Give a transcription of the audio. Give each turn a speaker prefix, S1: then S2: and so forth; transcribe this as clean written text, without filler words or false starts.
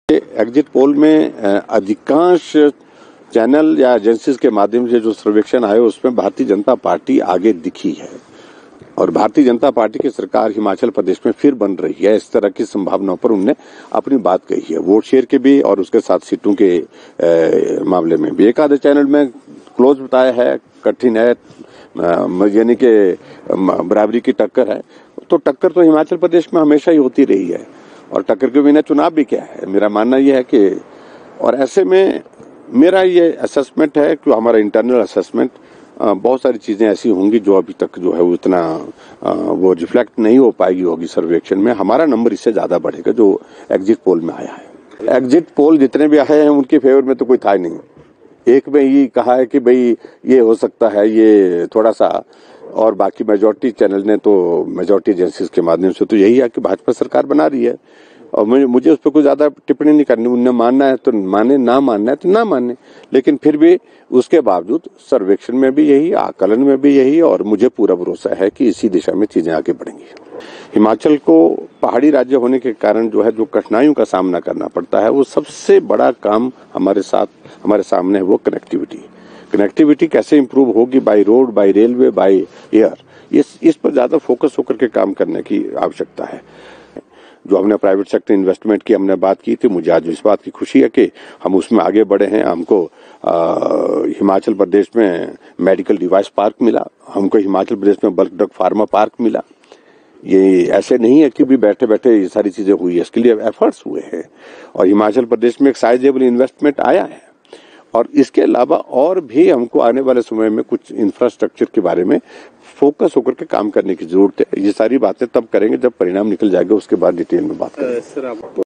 S1: Exit poll में अधिकांश channel या एजेंसीज के माध्यम से जो सर्वेक्षण आए उसमें भारतीय जनता पार्टी आगे दिखी है और भारतीय जनता पार्टी की सरकार हिमाचल प्रदेश में फिर बन रही है। इस तरह की संभावनाओं पर उन्होंने अपनी बात कही है, वोट शेयर के भी और उसके साथ सीटों के मामले में भी। एक आधे चैनल में क्लोज बताया है, कठिन है, यानी कि बराबरी की टक्कर है। तो टक्कर तो हिमाचल प्रदेश में हमेशा ही होती रही है और टक्कर के बिना चुनाव भी क्या है। मेरा मानना यह है कि और ऐसे में मेरा ये असेसमेंट है कि हमारा इंटरनल असेसमेंट बहुत सारी चीजें ऐसी होंगी जो अभी तक जो है वो इतना वो रिफ्लेक्ट नहीं हो पाएगी होगी सर्वेक्षण में। हमारा नंबर इससे ज्यादा बढ़ेगा जो एग्जिट पोल में आया है। एग्जिट पोल जितने भी आए हैं उनके फेवर में तो कोई था ही नहीं। एक में ये कहा है कि भाई ये हो सकता है, ये थोड़ा सा, और बाकी मेजॉरिटी चैनल ने तो मेजॉरिटी एजेंसीज के माध्यम से तो यही है कि भाजपा सरकार बना रही है और मुझे उस पर कोई ज्यादा टिप्पणी नहीं करनी। उन्हें मानना है तो माने, ना मानना है तो ना माने, लेकिन फिर भी उसके बावजूद सर्वेक्षण में भी यही, आकलन में भी यही, और मुझे पूरा भरोसा है कि इसी दिशा में चीजें आगे बढ़ेंगी। हिमाचल को पहाड़ी राज्य होने के कारण जो है जो कठिनाइयों का सामना करना पड़ता है, वो सबसे बड़ा काम हमारे सामने है, वो कनेक्टिविटी। कनेक्टिविटी कैसे इंप्रूव होगी, by road, by railway, by air, इस पर ज्यादा फोकस होकर के काम करने की आवश्यकता है। जो हमने प्राइवेट सेक्टर इन्वेस्टमेंट की हमने बात की थी, मुझे आज इस बात की खुशी है कि हम उसमें आगे बढ़े हैं। हमको हिमाचल प्रदेश में मेडिकल डिवाइस पार्क मिला, हमको हिमाचल प्रदेश में बल्क ड्रग फार्मा पार्क मिला। ये ऐसे नहीं है कि भी बैठे बैठे ये सारी चीजें हुई है, इसके लिए एफर्ट्स हुए हैं और हिमाचल प्रदेश में एक साइजेबल इन्वेस्टमेंट आया है। और इसके अलावा और भी हमको आने वाले समय में कुछ इंफ्रास्ट्रक्चर के बारे में फोकस होकर के काम करने की जरूरत है। ये सारी बातें तब करेंगे जब परिणाम निकल जाएगा, उसके बाद डिटेल में बात करेंगे।